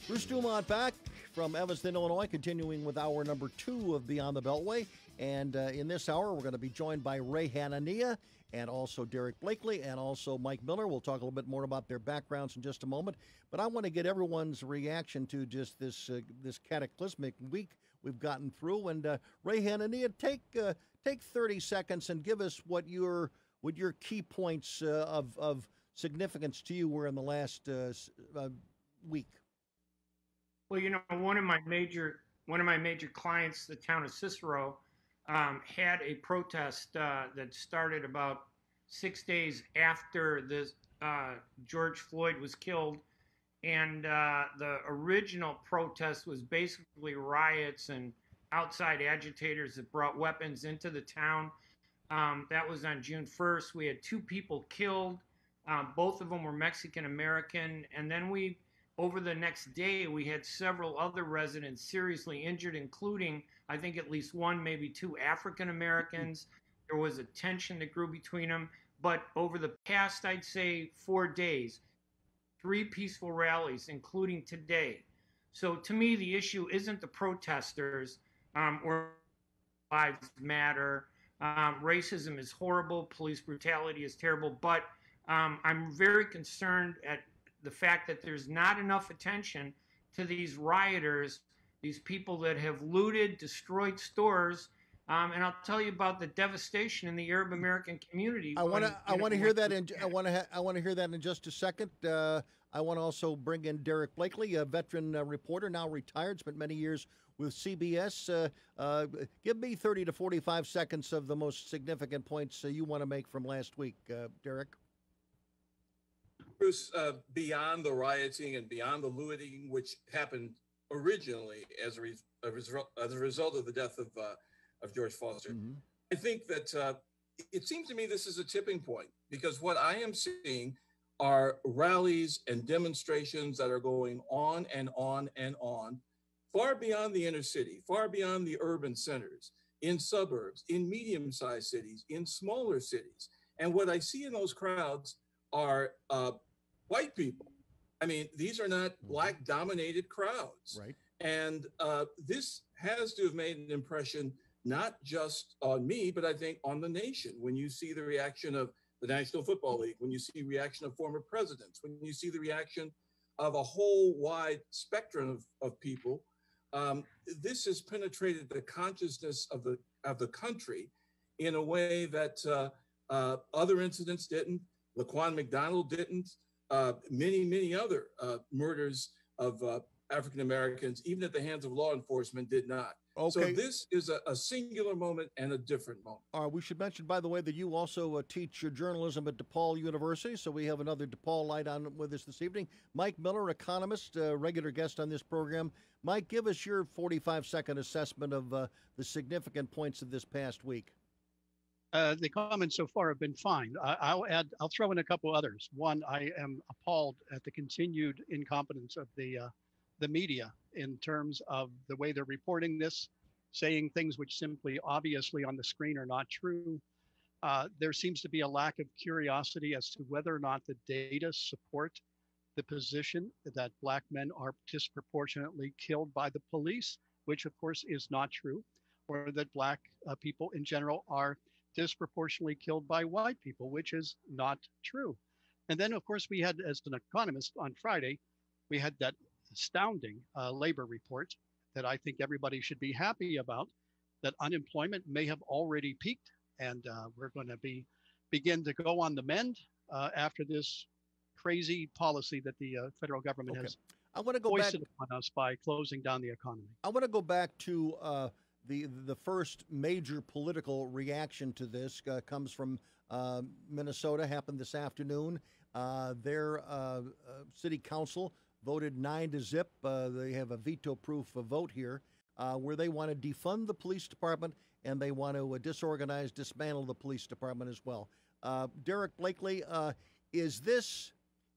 Bruce DuMont back from Evanston, Illinois, continuing with hour number 2 of Beyond the Beltway. And in this hour, we're going to be joined by Ray Hanania and also Derek Blakely and also Mike Miller. We'll talk a little bit more about their backgrounds in just a moment. But I want to get everyone's reaction to just this cataclysmic week we've gotten through. And Ray Hanania, take 30 seconds and give us what your key points of significance to you were in the last week. Well, you know, one of my major clients, the town of Cicero, had a protest that started about 6 days after this George Floyd was killed, and the original protest was basically riots and outside agitators that brought weapons into the town. That was on June 1st. We had 2 people killed. Both of them were Mexican American, and then over the next day, we had several other residents seriously injured, including, I think, at least 1, maybe 2 African Americans. There was a tension that grew between them. But over the past, I'd say, 4 days, 3 peaceful rallies, including today. So to me, the issue isn't the protesters or lives matter. Racism is horrible. Police brutality is terrible. But I'm very concerned at the fact that there's not enough attention to these rioters, these people that have looted, destroyed stores, and I'll tell you about the devastation in the Arab American community. I want to hear that in just a second. I want to also bring in Derek Blakely, a veteran reporter, now retired, spent many years with CBS. Give me 30 to 45 seconds of the most significant points you want to make from last week, Derek. Bruce, beyond the rioting and beyond the looting, which happened originally as a result of the death of George Foster, I think that it seems to me this is a tipping point, because what I am seeing are rallies and demonstrations that are going on and on and on, far beyond the inner city, far beyond the urban centers, in suburbs, in medium-sized cities, in smaller cities. And what I see in those crowds are white people. I mean, these are not Black-dominated crowds. Right. And this has to have made an impression not just on me, but I think on the nation. When you see the reaction of the National Football League, when you see reaction of former presidents, when you see the reaction of a whole wide spectrum of people, this has penetrated the consciousness of the country in a way that other incidents didn't. Laquan McDonald didn't. Many other murders of African Americans, even at the hands of law enforcement, did not. Okay. So this is a singular moment and a different moment. We should mention, by the way, that you also teach journalism at DePaul University, so we have another DePaul light on with us this evening. Mike Miller, economist, regular guest on this program. Mike, give us your 45-second assessment of the significant points of this past week. The comments so far have been fine. I'll throw in a couple others. One, I am appalled at the continued incompetence of the media in terms of the way they're reporting this, saying things which simply, obviously on the screen are not true. There seems to be a lack of curiosity as to whether or not the data support the position that Black men are disproportionately killed by the police, which of course is not true, or that Black people in general are disproportionately killed by white people, which is not true. And then, of course, we had, as an economist on Friday, we had that astounding labor report that I think everybody should be happy about, that unemployment may have already peaked, and we're going to begin to go on the mend after this crazy policy that the federal government has foisted upon us by closing down the economy. I want to go back to the first major political reaction to this comes from Minnesota, happened this afternoon. Their city council voted 9-0. They have a veto-proof vote here where they want to defund the police department and they want to disorganize, dismantle the police department as well. Derek Blakely, is this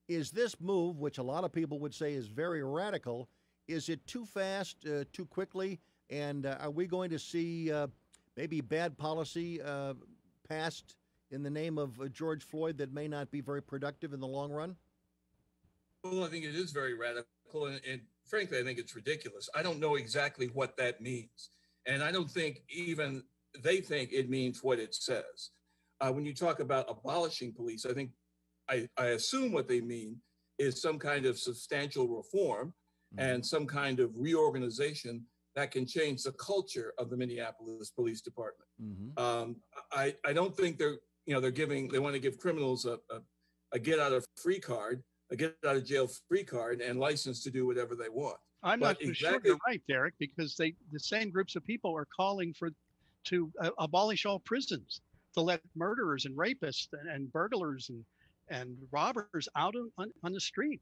move, which a lot of people would say is very radical, is it too fast, too quickly? And are we going to see maybe bad policy passed in the name of George Floyd that may not be very productive in the long run? Well, I think it is very radical. radical, and frankly, I think it's ridiculous. I don't know exactly what that means. And I don't think even they think it means what it says. When you talk about abolishing police, I assume what they mean is some kind of substantial reform and some kind of reorganization that can change the culture of the Minneapolis Police Department. I don't think they want to give criminals a get out of free card, a get out of jail free card, and license to do whatever they want. I'm not so sure you're right, Derek, because the same groups of people are calling to abolish all prisons, to let murderers and rapists and burglars and robbers out on the street.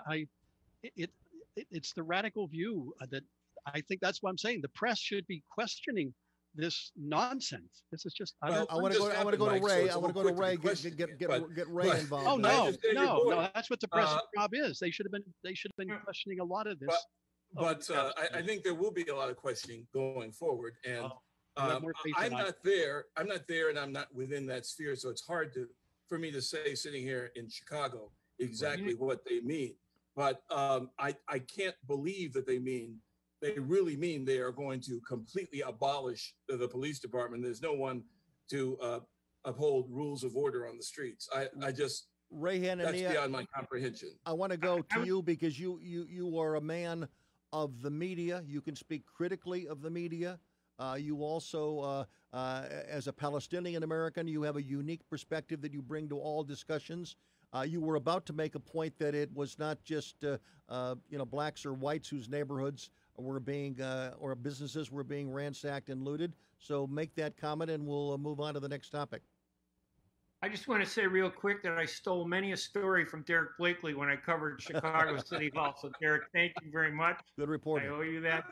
It's the radical view that I think that's what I'm saying. The press should be questioning this nonsense. This is just. I want to go to Ray. I want to go to Ray. Get Ray involved. Oh no! That's what the press job is. They should have been questioning a lot of this. But I think there will be a lot of questioning going forward, and I'm not there, and I'm not within that sphere, so it's hard for me to say sitting here in Chicago exactly what they mean. But I can't believe that they really mean they are going to completely abolish the police department. There's no one to uphold rules of order on the streets. Ray Hanania, that's beyond my comprehension. I want to go to you because you are a man of the media. You can speak critically of the media. You also, as a Palestinian American, you have a unique perspective that you bring to all discussions. You were about to make a point that it was not just blacks or whites whose neighborhoods were being or businesses were being ransacked and looted. So make that comment, and we'll move on to the next topic. I just want to say real quick that I stole many a story from Derek Blakely when I covered Chicago City Hall. So, Derek, thank you very much. Good reporting. I owe you that.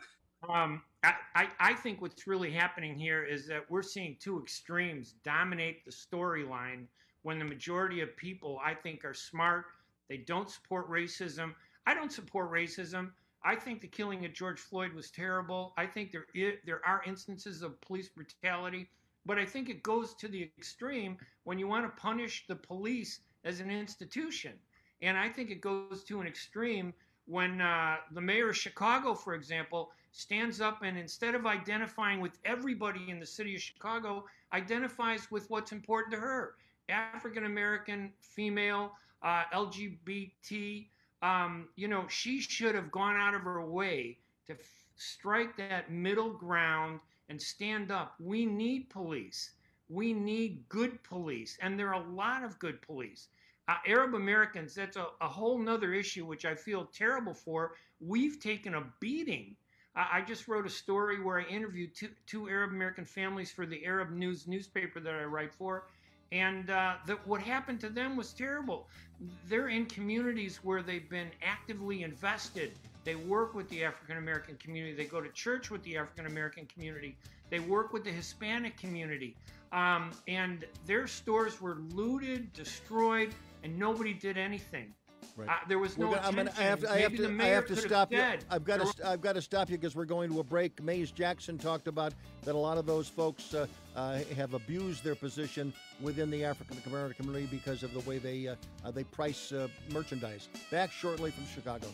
I think what's really happening here is that we're seeing two extremes dominate the storyline when the majority of people, I think, are smart. They don't support racism. I don't support racism. I think the killing of George Floyd was terrible. I think there are instances of police brutality. But I think it goes to the extreme when you want to punish the police as an institution. And I think it goes to an extreme when the mayor of Chicago, for example, stands up and instead of identifying with everybody in the city of Chicago, identifies with what's important to her. African-American, female, LGBT. She should have gone out of her way to strike that middle ground and stand up. We need police. We need good police. And there are a lot of good police. Arab Americans, that's a whole nother issue, which I feel terrible for. We've taken a beating. I just wrote a story where I interviewed two Arab American families for the Arab News newspaper that I write for. And what happened to them was terrible. They're in communities where they've been actively invested. They work with the African American community. They go to church with the African American community. They work with the Hispanic community. And their stores were looted, destroyed, and nobody did anything. Right. There was no attention. I have to stop you. I've got to stop you because we're going to a break. Mays Jackson talked about that a lot of those folks have abused their position within the African American community because of the way they price merchandise. Back shortly from Chicago.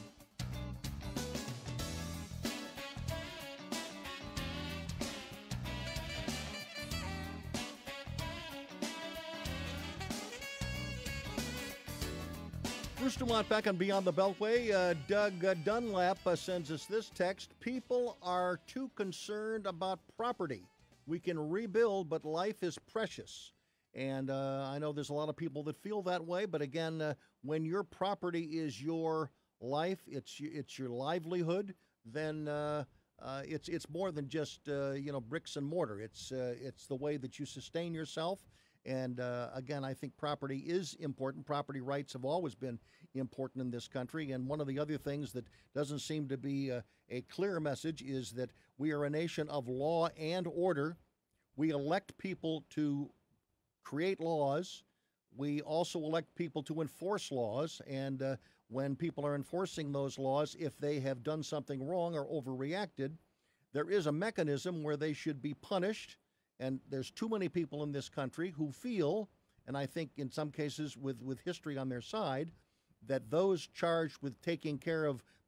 Bruce DuMont back on Beyond the Beltway. Doug Dunlap sends us this text. People are too concerned about property. We can rebuild, but life is precious. And I know there's a lot of people that feel that way. But again, when your property is your life, it's your livelihood, then it's more than just bricks and mortar. It's the way that you sustain yourself. And again, I think property is important. Property rights have always been important in this country. And one of the other things that doesn't seem to be a clear message is that we are a nation of law and order. We elect people to create laws. We also elect people to enforce laws. And when people are enforcing those laws, if they have done something wrong or overreacted, there is a mechanism where they should be punished. And there's too many people in this country who feel, and I think in some cases with history on their side, that those charged with taking care of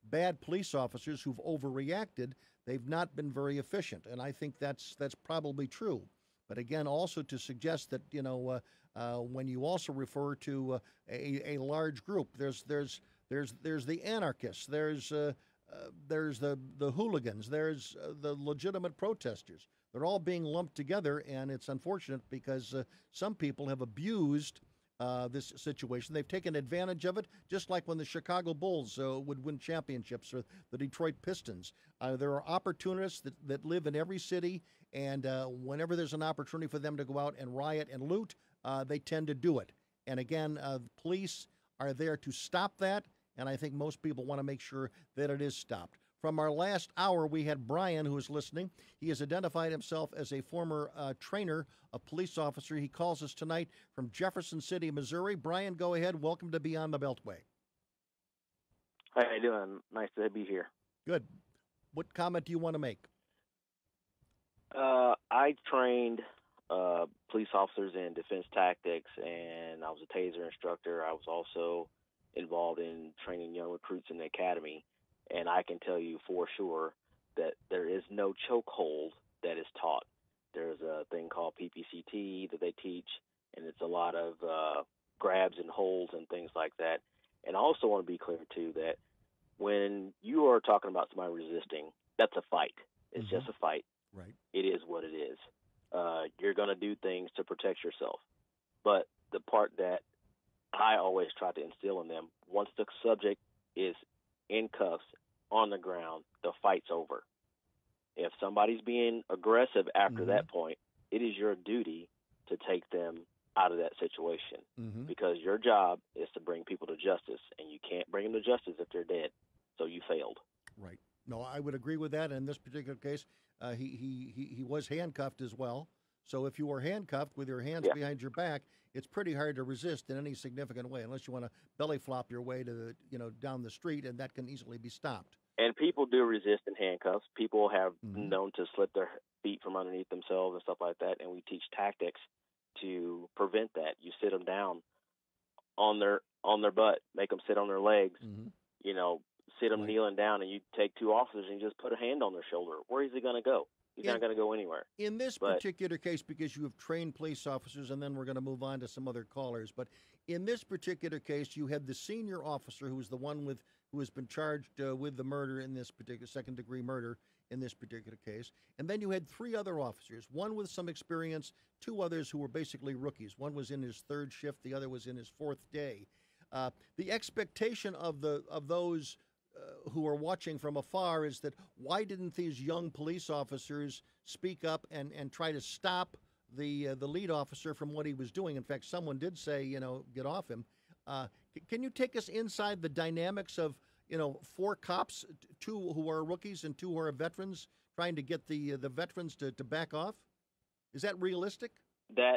bad police officers who've overreacted. They've not been very efficient, and I think that's probably true. But again, also to suggest that when you also refer to a large group, there's the anarchists, there's the hooligans, there's the legitimate protesters. They're all being lumped together, and it's unfortunate because some people have abused this situation. They've taken advantage of it, just like when the Chicago Bulls would win championships, or the Detroit Pistons. There are opportunists that live in every city, and whenever there's an opportunity for them to go out and riot and loot, they tend to do it. And again, police are there to stop that, and I think most people want to make sure that it is stopped. From our last hour, we had Brian, who is listening. He has identified himself as a former trainer, a police officer. He calls us tonight from Jefferson City, Missouri. Brian, go ahead. Welcome to Beyond the Beltway. How you doing? Nice to be here. Good. What comment do you want to make? I trained police officers in defense tactics, and I was a taser instructor. I was also involved in training young recruits in the academy. And I can tell you for sure that there is no chokehold that is taught. There's a thing called PPCT that they teach, and it's a lot of grabs and holds and things like that. And I also want to be clear, too, that when you are talking about somebody resisting, that's a fight. It's just a fight. Right. It is what it is. You're going to do things to protect yourself. But the part that I always try to instill in them, once the subject is in cuffs on the ground, the fight's over. If somebody's being aggressive after that point, it is your duty to take them out of that situation, because your job is to bring people to justice, and you can't bring them to justice if they're dead. So you failed. Right. No, I would agree with that. In this particular case, he was handcuffed as well. So if you were handcuffed with your hands behind your back, it's pretty hard to resist in any significant way, unless you want to belly flop your way to down the street, and that can easily be stopped. And people do resist in handcuffs. People have known to slip their feet from underneath themselves and stuff like that, and we teach tactics to prevent that. You sit them down on their butt, make them sit on their legs, sit them kneeling down, and you take two officers and you just put a hand on their shoulder. Where is he going to go? He's not going to go anywhere. In this particular case, because you have trained police officers, and then we're going to move on to some other callers, but in this particular case, you had the senior officer who was the one who has been charged with the murder in this particular second-degree murder in this particular case, and then you had three other officers, one with some experience, two others who were basically rookies. One was in his third shift, the other was in his fourth day. The expectation of those who are watching from afar is that why didn't these young police officers speak up and try to stop the lead officer from what he was doing? In fact, someone did say, get off him. Can you take us inside the dynamics of, four cops, two who are rookies and two who are veterans, trying to get the veterans to back off? Is that realistic? That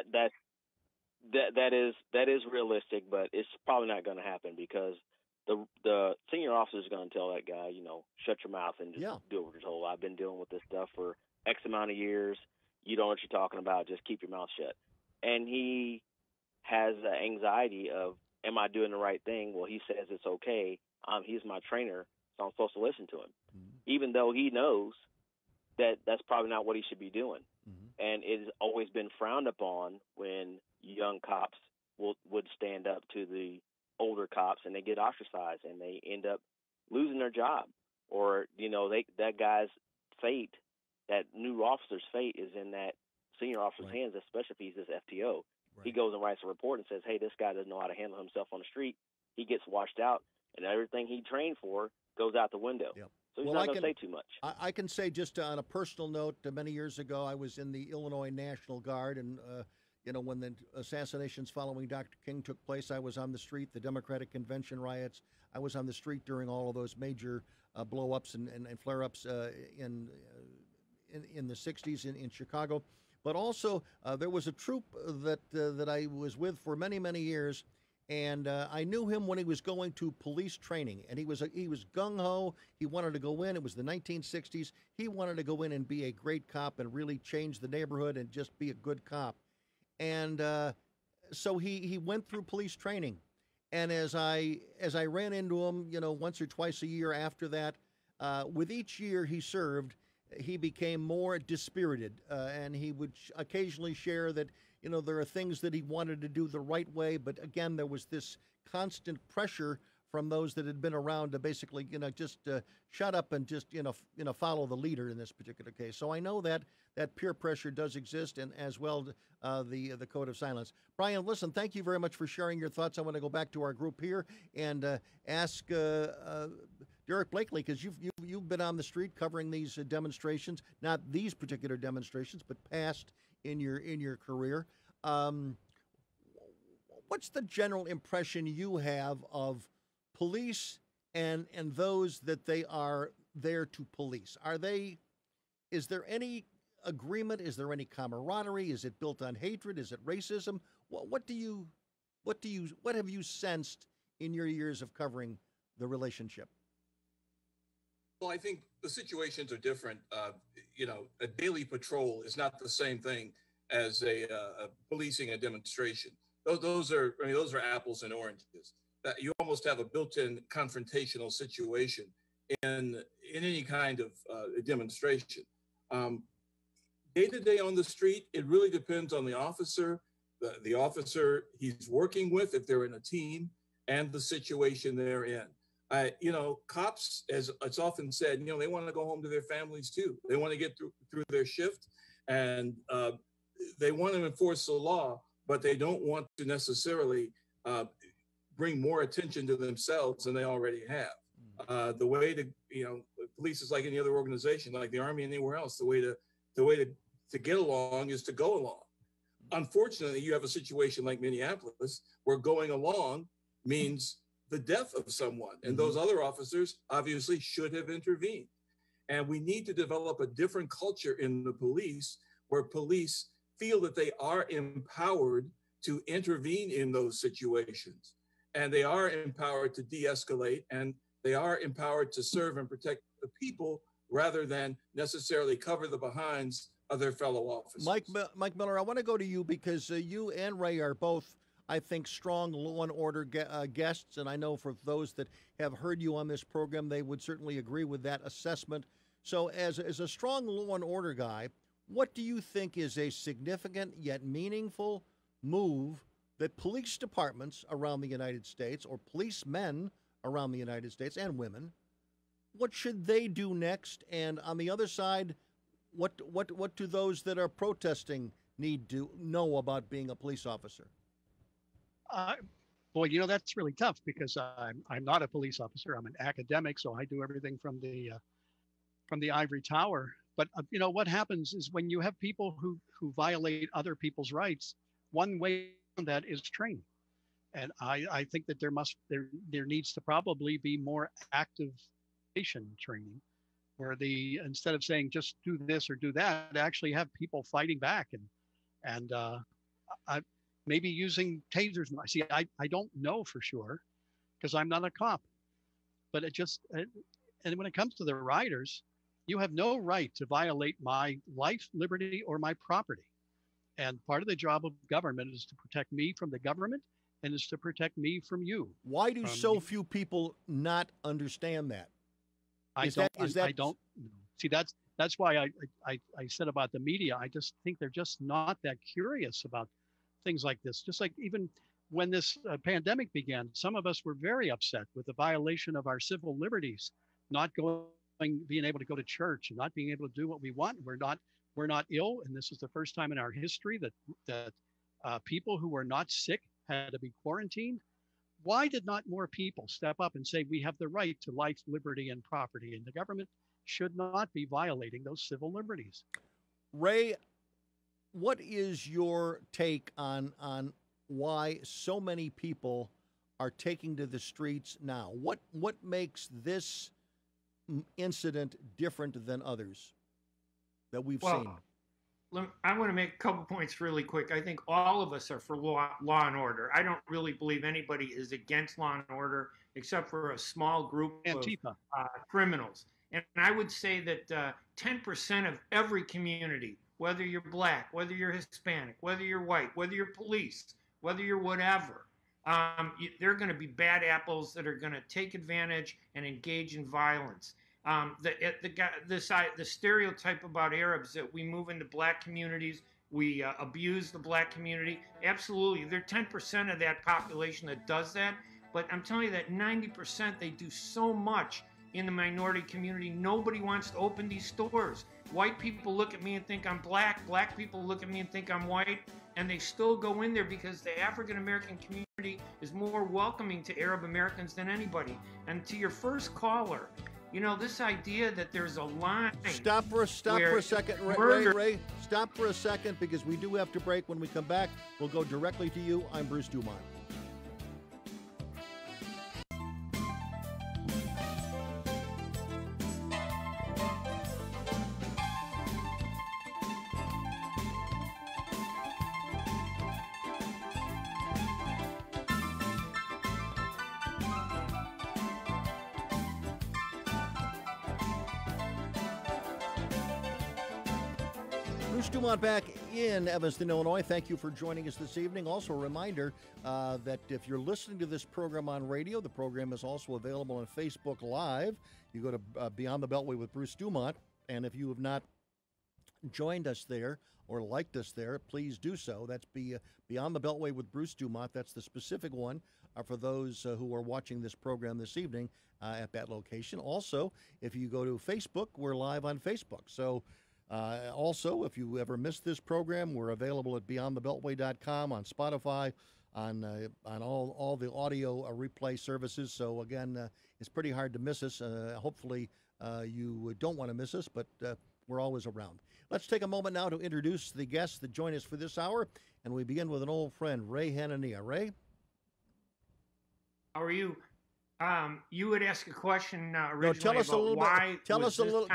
is realistic, but it's probably not going to happen, because the senior officer is going to tell that guy, shut your mouth and just do what you're told. I've been dealing with this stuff for X amount of years. You know what you're talking about. Just keep your mouth shut. And he has the anxiety of, am I doing the right thing? Well, he says it's okay. He's my trainer, so I'm supposed to listen to him, even though he knows that that's probably not what he should be doing. And it has always been frowned upon when young cops would stand up to the older cops, and they get ostracized, and they end up losing their job, or that guy's fate, that new officer's fate, is in that senior officer's hands, especially if he's this FTO. He goes and writes a report and says, hey, this guy doesn't know how to handle himself on the street. He gets washed out, and everything he trained for goes out the window. So he's not going to say too much. I can say, just on a personal note, many years ago, I was in the Illinois National Guard, and when the assassinations following Dr. King took place, I was on the street. The Democratic Convention riots, I was on the street during all of those major blow-ups and flare-ups in the 60s in Chicago. But also, there was a troop that I was with for many, many years, and I knew him when he was going to police training, and he was gung-ho. He wanted to go in. It was the 1960s. He wanted to go in and be a great cop and really change the neighborhood and just be a good cop. And so he went through police training. And as I ran into him, once or twice a year after that, with each year he served, he became more dispirited, and he would occasionally share that there are things that he wanted to do the right way, but again there was this constant pressure from those that had been around to basically just shut up and just follow the leader in this particular case. So I know that peer pressure does exist, and as well the code of silence. Brian, listen, thank you very much for sharing your thoughts. I want to go back to our group here and ask Derek Blakely, because you've been on the street covering these demonstrations, not these particular demonstrations, but past in your career. What's the general impression you have of police and those that they are there to police? Is there any agreement? Is there any camaraderie? Is it built on hatred? Is it racism? What have you sensed in your years of covering the relationship? Well, I think the situations are different. A daily patrol is not the same thing as a policing a demonstration. Those are apples and oranges. That you almost have a built-in confrontational situation in any kind of demonstration. Day to day on the street, it really depends on the officer, the officer he's working with, if they're in a team, and the situation they're in. Cops, as it's often said, they want to go home to their families too. They want to get through their shift, and they want to enforce the law, but they don't want to necessarily bring more attention to themselves than they already have. The way to, police is like any other organization, like the Army and anywhere else. The way to get along is to go along. Unfortunately, you have a situation like Minneapolis where going along means the death of someone, and those other officers obviously should have intervened. And we need to develop a different culture in the police where police feel that they are empowered to intervene in those situations, and they are empowered to de-escalate, and they are empowered to serve and protect the people rather than necessarily cover the behinds of their fellow officers. Mike Miller, I want to go to you because you and Ray are both, I think, strong law and order guests, and I know for those that have heard you on this program, they would certainly agree with that assessment. So as a strong law and order guy, what do you think is a significant yet meaningful move that police departments around the United States, or policemen around the United States and women, what should they do next? And on the other side, what do those that are protesting need to know about being a police officer? Boy, that's really tough because I'm not a police officer. I'm an academic, so I do everything from the ivory tower. But what happens is when you have people who violate other people's rights, one way that is training. And I think that there needs to probably be more active training, where instead of saying just do this or do that, actually have people fighting back and maybe using tasers. See, I don't know for sure because I'm not a cop, but and when it comes to the riders, you have no right to violate my life, liberty, or my property. And part of the job of government is to protect me from the government and is to protect me from you. Why do so few people not understand that? I don't see. That's why I said about the media. I just think they're just not that curious about things like this. Just like even when this pandemic began, some of us were very upset with the violation of our civil liberties, being able to go to church and not being able to do what we want. We're not ill, and this is the first time in our history that people who were not sick had to be quarantined. Why did not more people step up and say we have the right to life, liberty, and property, and the government should not be violating those civil liberties? Ray, what is your take on why so many people are taking to the streets now? What makes this incident different than others that we've seen? I want to make a couple points really quick. I think all of us are for law and order. I don't really believe anybody is against law and order except for a small group of criminals. And I would say that 10% of every community, whether you're black, whether you're Hispanic, whether you're white, whether you're police, whether you're whatever, There are going to be bad apples that are going to take advantage and engage in violence. The stereotype about Arabs that we move into black communities, we abuse the black community. Absolutely, they're 10% of that population that does that. But I'm telling you that 90% they do so much in the minority community. Nobody wants to open these stores. White people look at me and think I'm black. Black people look at me and think I'm white. And they still go in there because the African American community is more welcoming to Arab Americans than anybody. And to your first caller, this idea that there's a line. Stop for a second, Ray. Stop for a second, because we do have to break. When we come back, we'll go directly to you. I'm Bruce DuMont. Bruce DuMont back in Evanston, Illinois. Thank you for joining us this evening. Also, a reminder that if you're listening to this program on radio, the program is also available on Facebook Live. You go to Beyond the Beltway with Bruce DuMont, and if you have not joined us there or liked us there, please do so. That's Beyond the Beltway with Bruce DuMont. That's the specific one for those who are watching this program this evening at that location. Also, if you go to Facebook, we're live on Facebook. So, also, if you ever missed this program, we're available at beyondthebeltway.com, on Spotify, on all the audio replay services. So again, it's pretty hard to miss us. Hopefully, you don't want to miss us, but we're always around. Let's take a moment now to introduce the guests that join us for this hour, and we begin with an old friend, Ray Hanania. Ray? How are you? You would ask a question originally. No, tell us a little bit. Tell us a little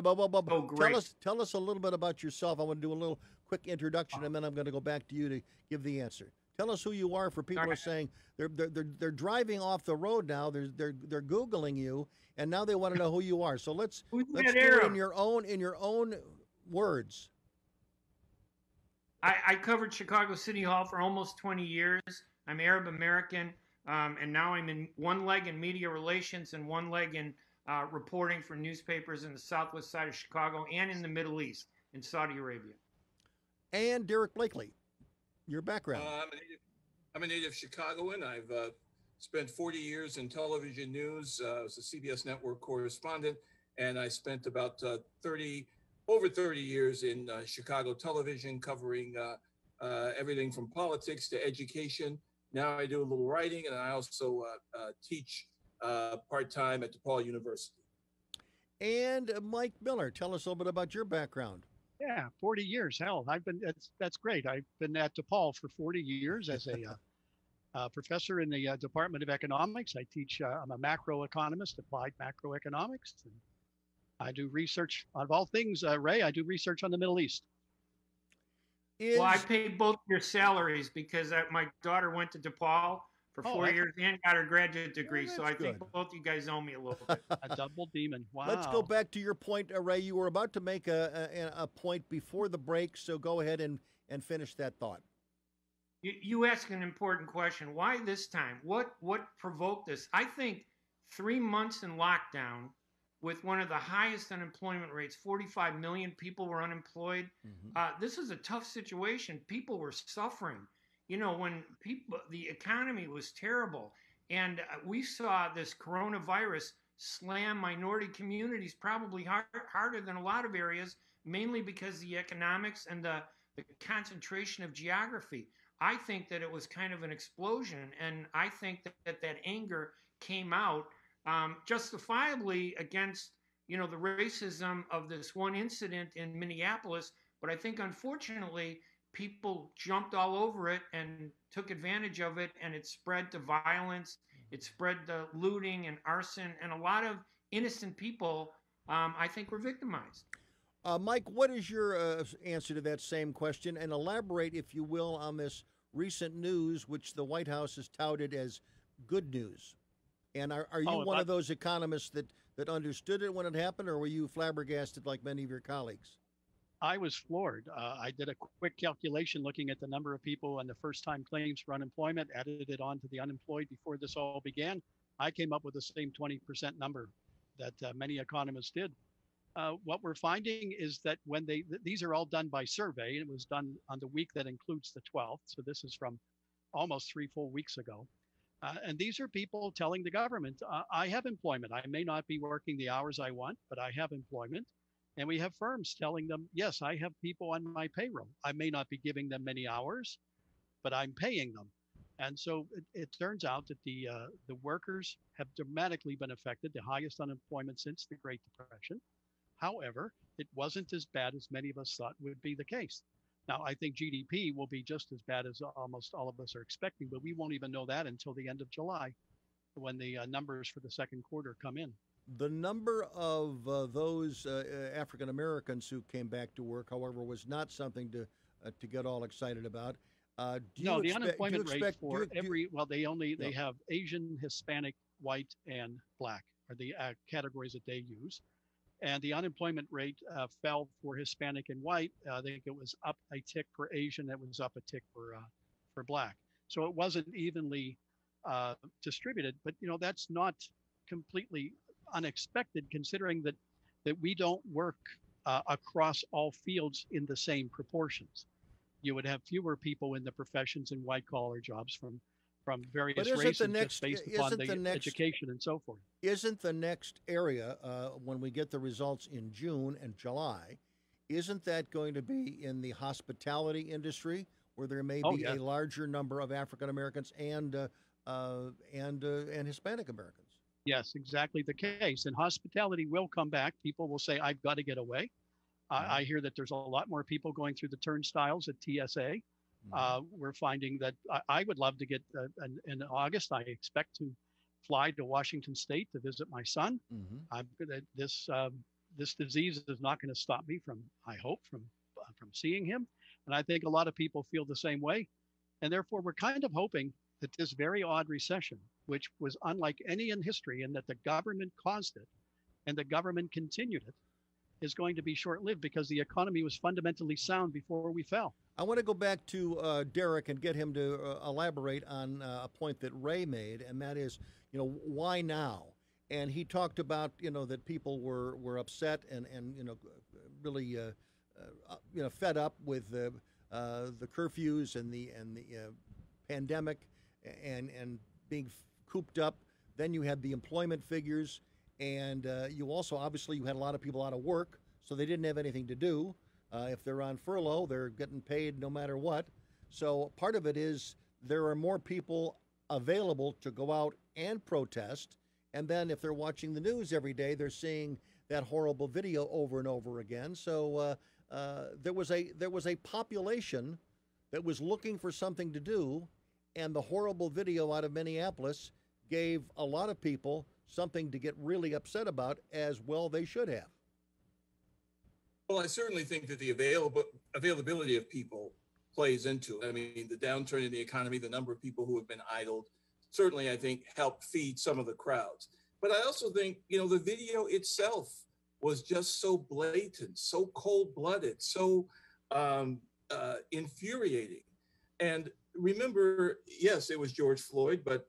bit about yourself. I want to do a little quick introduction, and then I'm going to go back to you to give the answer. Tell us who you are. For people who are saying they're driving off the road now. They're Googling you, and now they want to know who you are. So let's do it in your own words. I covered Chicago City Hall for almost 20 years. I'm Arab American. And now I'm in one leg in media relations and one leg in reporting for newspapers in the southwest side of Chicago and in the Middle East, in Saudi Arabia. And Derek Blakely, your background. I'm a native Chicagoan. I've spent 40 years in television news. I was a CBS network correspondent, and I spent about over 30 years in Chicago television, covering everything from politics to education. Now I do a little writing, and I also teach part-time at DePaul University. And Mike Miller, tell us a little bit about your background. Yeah, 40 years. Hell, that's great. I've been at DePaul for 40 years as a professor in the Department of Economics. I teach, I'm a macroeconomist, applied macroeconomics. And I do research on all things, Ray, I do research on the Middle East. Well, I paid both your salaries because my daughter went to DePaul for 4 years and got her graduate degree. So I think both you guys owe me a little bit. A double demon. Wow. Let's go back to your point, Ray. You were about to make a point before the break, so go ahead and finish that thought. You ask an important question. Why this time? What provoked this? I think 3 months in lockdown with one of the highest unemployment rates, 45 million people were unemployed. Mm-hmm. This is a tough situation. People were suffering. When the economy was terrible, and we saw this coronavirus slam minority communities probably harder than a lot of areas, mainly because the economics and the concentration of geography. I think that it was kind of an explosion, and I think that anger came out justifiably against, the racism of this one incident in Minneapolis. But I think, unfortunately, people jumped all over it and took advantage of it, and it spread to violence. It spread to looting and arson, and a lot of innocent people, I think, were victimized. Mike, what is your answer to that same question? And elaborate, if you will, on this recent news, which the White House has touted as good news. And are you one of those economists that understood it when it happened, or were you flabbergasted like many of your colleagues? I was floored. I did a quick calculation looking at the number of people and the first-time claims for unemployment, added it on to the unemployed before this all began. I came up with the same 20% number that many economists did. What we're finding is that when these are all done by survey, it was done on the week that includes the 12th. So this is from almost 3 full weeks ago. And these are people telling the government, I have employment. I may not be working the hours I want, but I have employment. And we have firms telling them, yes, I have people on my payroll. I may not be giving them many hours, but I'm paying them. And so it turns out that the workers have dramatically been affected, the highest unemployment since the Great Depression. However, it wasn't as bad as many of us thought would be the case. Now, I think GDP will be just as bad as almost all of us are expecting, but we won't even know that until the end of July when the numbers for the second quarter come in. The number of those African Americans who came back to work, however, was not something to get all excited about. The unemployment rate for they have Asian, Hispanic, white, and black are the categories that they use. And the unemployment rate fell for Hispanic and white. I think it was up a tick for Asian. It was up a tick for black. So it wasn't evenly distributed. But that's not completely unexpected, considering that we don't work across all fields in the same proportions. You would have fewer people in the professions in white collar jobs from various races just based upon the education and so forth. Isn't the next area, when we get the results in June and July, isn't that going to be in the hospitality industry, where there may be a larger number of African Americans and Hispanic Americans? Yes, exactly the case. And hospitality will come back. People will say, I've got to get away. I hear that there's a lot more people going through the turnstiles at TSA. We're finding that I would love to get in August. I expect to fly to Washington State to visit my son. This disease is not going to stop me from seeing him. And I think a lot of people feel the same way. And therefore, we're kind of hoping that this very odd recession, which was unlike any in history, and that the government caused it and the government continued it, is going to be short-lived because the economy was fundamentally sound before we fell. I want to go back to Derek and get him to elaborate on a point that Ray made, and that is, why now? And he talked about, that people were upset and really fed up with the curfews and the pandemic and being cooped up. Then you had the employment figures, and you also obviously you had a lot of people out of work, so they didn't have anything to do. If they're on furlough, they're getting paid no matter what. So part of it is there are more people available to go out and protest. And then if they're watching the news every day, they're seeing that horrible video over and over again. So there was a population that was looking for something to do, and the horrible video out of Minneapolis gave a lot of people something to get really upset about, as well they should have. Well, I certainly think that the availability of people plays into it. I mean, the downturn in the economy, the number of people who have been idled, certainly, I think, helped feed some of the crowds. But I also think, the video itself was just so blatant, so cold-blooded, so infuriating. And remember, yes, it was George Floyd, but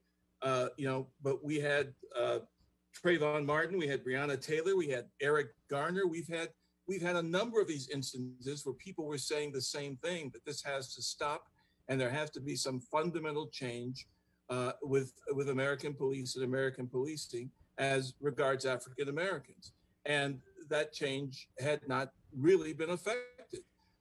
we had Trayvon Martin, we had Breonna Taylor, we had Eric Garner, we've had a number of these instances where people were saying the same thing, that this has to stop and there has to be some fundamental change with American police and American policing as regards African Americans. And that change had not really been effected.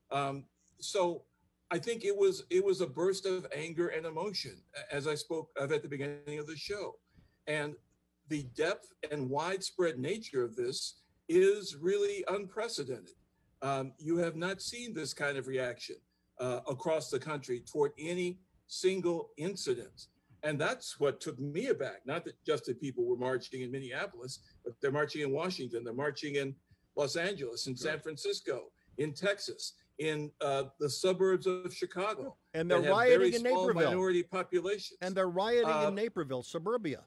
So I think it was a burst of anger and emotion, as I spoke of at the beginning of the show. And the depth and widespread nature of this is really unprecedented. You have not seen this kind of reaction across the country toward any single incident. And that's what took me aback. Not that just that people were marching in Minneapolis, but they're marching in Washington, they're marching in Los Angeles, in San Francisco, in Texas, in the suburbs of Chicago. And they're rioting in small Naperville. Minority populations. And they're rioting in Naperville, suburbia.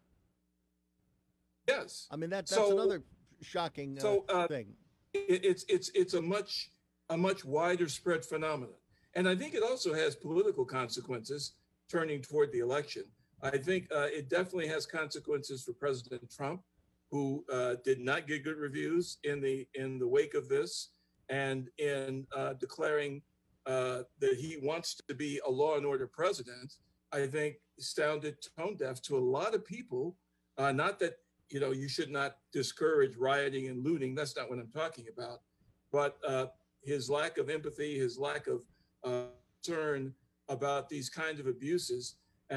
Yes. I mean, that's another shocking thing. It's a much a much wider spread phenomenon. And I think it also has political consequences turning toward the election. I think it definitely has consequences for President Trump, who did not get good reviews in the wake of this, and in declaring that he wants to be a law and order president. I think sounded tone deaf to a lot of people. Not that you should not discourage rioting and looting. That's not what I'm talking about. But his lack of empathy, his lack of concern about these kinds of abuses,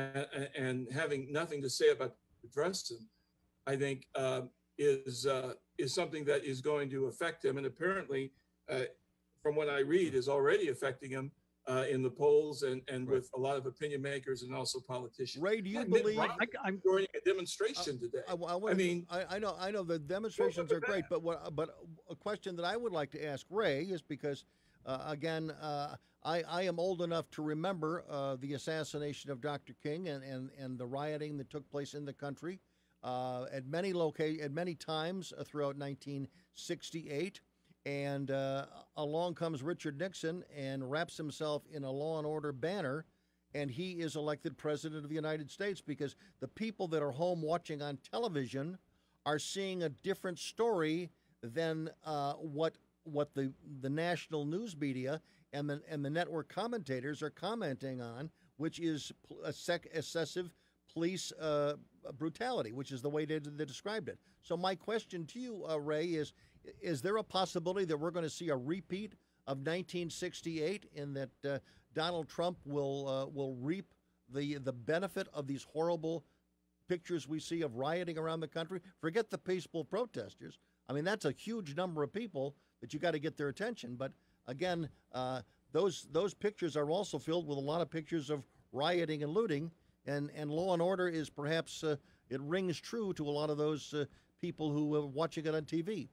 and having nothing to say about address them, I think is something that is going to affect him, and apparently, from what I read, is already affecting him in the polls and right. with a lot of opinion makers and also politicians. Ray, do you believe I'm joining a demonstration today? I know the demonstrations are great, but a question that I would like to ask Ray is because again, I am old enough to remember the assassination of Dr. King and the rioting that took place in the country at many times throughout 1968. And along comes Richard Nixon and wraps himself in a law and order banner, and he is elected president of the United States because the people that are home watching on television are seeing a different story than what the national news media and the network commentators are commenting on, which is excessive police brutality, which is the way they described it. So my question to you, Ray, is there a possibility that we're going to see a repeat of 1968 in that Donald Trump will reap the benefit of these horrible pictures we see of rioting around the country? Forget the peaceful protesters. I mean, that's a huge number of people that you got to get their attention. But again, those pictures are also filled with a lot of pictures of rioting and looting, and law and order is perhaps it rings true to a lot of those people who are watching it on TV.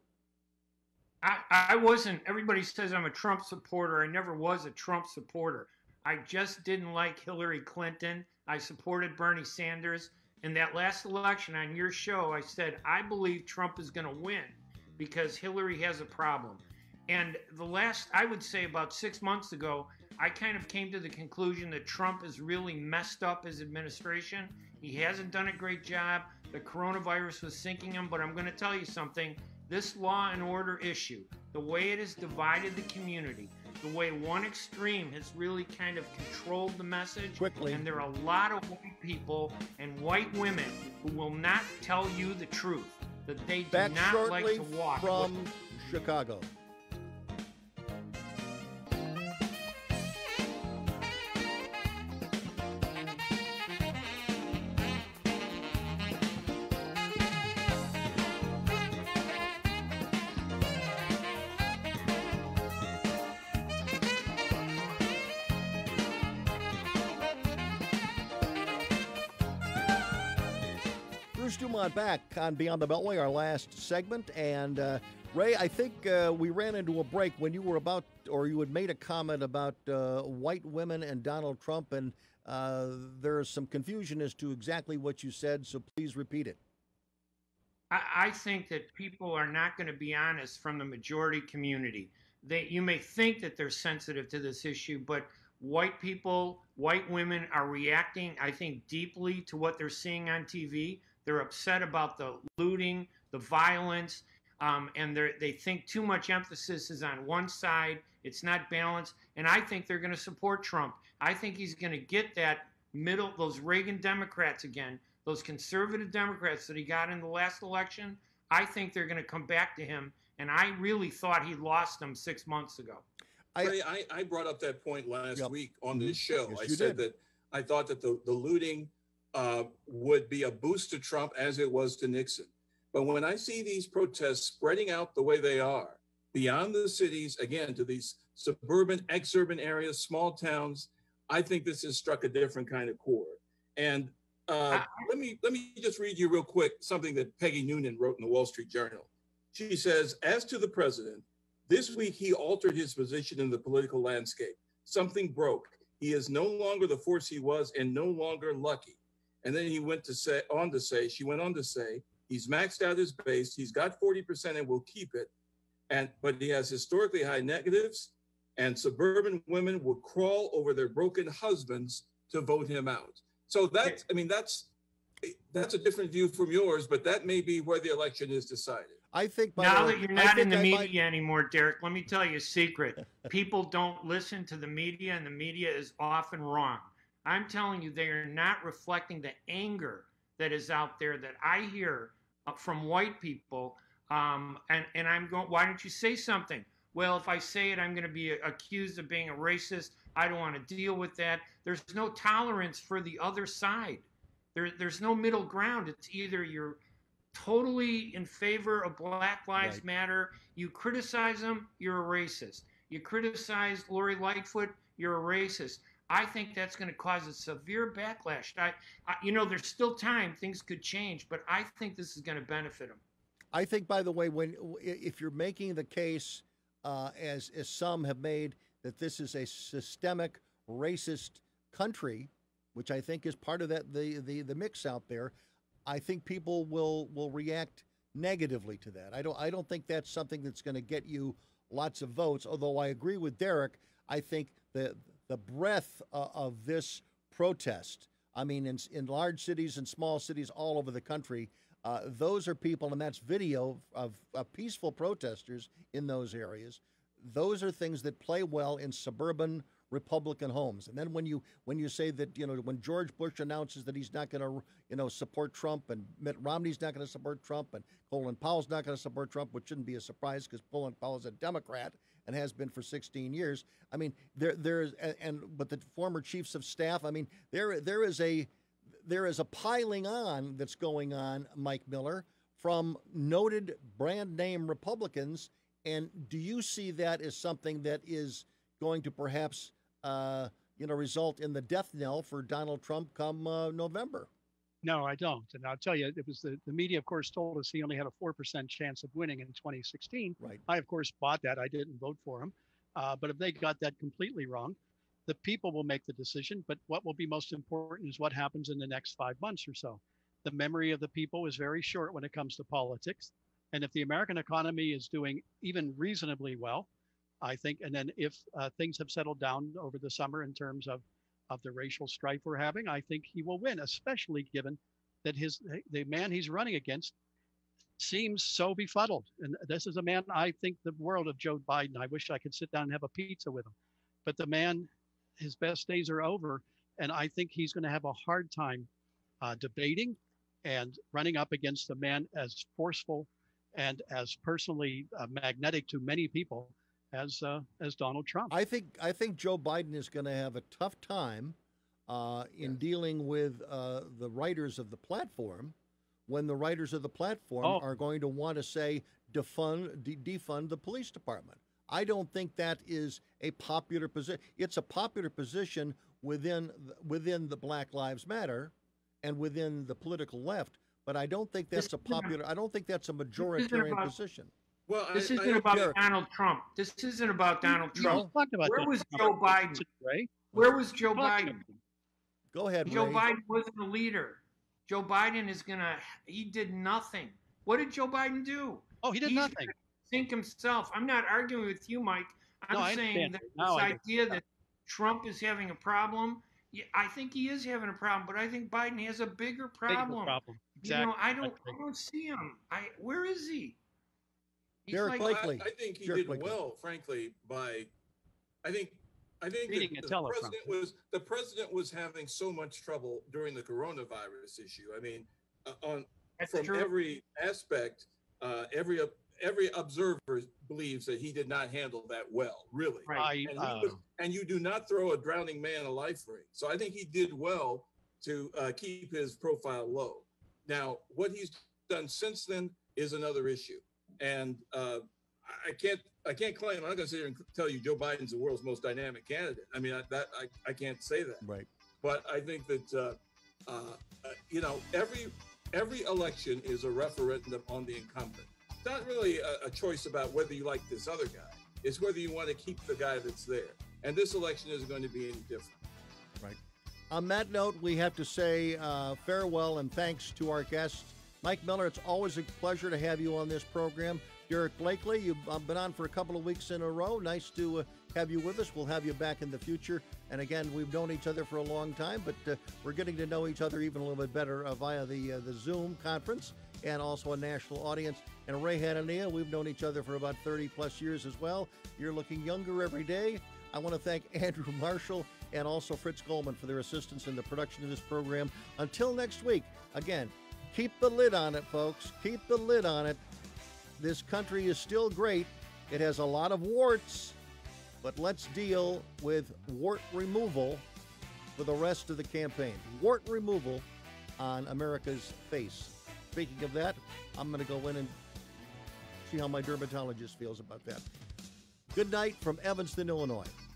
I wasn't, everybody says I'm a Trump supporter. I never was a Trump supporter. I just didn't like Hillary Clinton. I supported Bernie Sanders. In that last election on your show, I said, I believe Trump is going to win because Hillary has a problem. And I would say about 6 months ago, I kind of came to the conclusion that Trump has really messed up his administration. He hasn't done a great job. The coronavirus was sinking him, but I'm going to tell you something. This law and order issue, the way it has divided the community, the way one extreme has really kind of controlled the message. Quickly. And there are a lot of white people and white women who will not tell you the truth, that they do not like to watch. From Chicago. Bruce DuMont back on Beyond the Beltway, our last segment. And Ray, I think we ran into a break when you had made a comment about white women and Donald Trump, and there is some confusion as to exactly what you said, so please repeat it. I think that people are not going to be honest from the majority community. You may think that they're sensitive to this issue, but white people, white women are reacting, I think, deeply to what they're seeing on TV. They're upset about the looting, the violence, and they think too much emphasis is on one side. It's not balanced. And I think they're going to support Trump. I think he's going to get that middle, those Reagan Democrats again, those conservative Democrats that he got in the last election. I think they're going to come back to him. And I really thought he lost them 6 months ago. I brought up that point last week on this show. Yes, I said that I thought that the looting would be a boost to Trump as it was to Nixon. But when I see these protests spreading out the way they are, beyond the cities, again, to these suburban, exurban areas, small towns, I think this has struck a different kind of chord. And let me just read you real quick something that Peggy Noonan wrote in the Wall Street Journal. She says, as to the president, this week he altered his position in the political landscape. Something broke. He is no longer the force he was and no longer lucky. And then she went on to say, he's maxed out his base. He's got 40% and will keep it. But he has historically high negatives. and suburban women would crawl over their broken husbands to vote him out. So that's, I mean, that's a different view from yours, but that may be where the election is decided. I think now that you're not in the media anymore, Derek, let me tell you a secret. People don't listen to the media, and the media is often wrong. I'm telling you, they are not reflecting the anger that is out there that I hear from white people. And I'm going, why don't you say something? Well, if I say it, I'm going to be accused of being a racist. I don't want to deal with that. There's no tolerance for the other side. There's no middle ground. It's either you're totally in favor of Black Lives Matter, you criticize them, you're a racist. You criticize Lori Lightfoot, you're a racist. I think that's going to cause a severe backlash. You know, there's still time. Things could change, but I think this is going to benefit them. I think, by the way, if you're making the case, as some have made, that this is a systemic racist country, which I think is part of that the mix out there, I think people will react negatively to that. I don't think that's something that's going to get you lots of votes. Although I agree with Derek, I think the breadth of this protest, I mean, in large cities and small cities all over the country, those are people, and that's video of peaceful protesters in those areas. Those are things that play well in suburban Republican homes. And then when you say that, you know, when George Bush announces that he's not going to, you know, support Trump, and Mitt Romney's not going to support Trump, and Colin Powell's not going to support Trump, which shouldn't be a surprise because Colin Powell is a Democrat and has been for 16 years. I mean, but the former chiefs of staff, I mean, there is a piling on that's going on, Mike Miller, from noted brand name Republicans. And do you see that as something that is going to perhaps, result in the death knell for Donald Trump come November? No, I don't. And I'll tell you, it was the media, of course, told us he only had a 4% chance of winning in 2016. Right. I, of course, bought that. I didn't vote for him. But if they got that completely wrong, the people will make the decision. But what will be most important is what happens in the next 5 months or so. The memory of the people is very short when it comes to politics. And if the American economy is doing even reasonably well, I think, and then if things have settled down over the summer in terms of the racial strife we're having, I think he will win, especially given that the man he's running against seems so befuddled. And this is a man, I think the world of Joe Biden. I wish I could sit down and have a pizza with him. But the man, his best days are over. And I think he's going to have a hard time debating and running up against a man as forceful and as personally magnetic to many people as Donald Trump. I think Joe Biden is going to have a tough time in dealing with the writers of the platform, when the writers of the platform are going to want to say defund the police department. I don't think that is a popular position. It's a popular position within the Black Lives Matter and within the political left, but I don't think that's I don't think that's a majoritarian position. Well, this isn't about Donald Trump. This isn't about Donald Trump. Where was Joe Biden? Where was Joe Biden? Go ahead, Joe Ray. Biden wasn't a leader. Joe Biden he did nothing. What did Joe Biden do? Oh, he did nothing. Think himself. I'm not arguing with you, Mike. I'm saying that this idea that Trump is having a problem, I think he is having a problem, but I think Biden has a bigger problem. Exactly. You know, I don't see him. Where is he? Derek Blakely. I think he did well, frankly. I think the president was having so much trouble during the coronavirus issue. I mean, from every aspect, every observer believes that he did not handle that well, really. Right. And you do not throw a drowning man a life ring. So I think he did well to keep his profile low. Now, what he's done since then is another issue. And I can't claim, I'm not going to sit here and tell you Joe Biden's the world's most dynamic candidate. I mean, I can't say that. Right. But I think that, every election is a referendum on the incumbent. It's not really a choice about whether you like this other guy. It's whether you want to keep the guy that's there. And this election isn't going to be any different. Right. On that note, we have to say farewell and thanks to our guests. Mike Miller, it's always a pleasure to have you on this program. Derek Blakely, you've been on for a couple of weeks in a row. Nice to have you with us. We'll have you back in the future. And again, we've known each other for a long time, but we're getting to know each other even a little bit better via the Zoom conference and also a national audience. And Ray Hanania, we've known each other for about 30 plus years as well. You're looking younger every day. I want to thank Andrew Marshall and also Fritz Goldman for their assistance in the production of this program. Until next week, again, keep the lid on it, folks. Keep the lid on it. This country is still great. It has a lot of warts, but let's deal with wart removal for the rest of the campaign. Wart removal on America's face. Speaking of that, I'm going to go in and see how my dermatologist feels about that. Good night from Evanston, Illinois.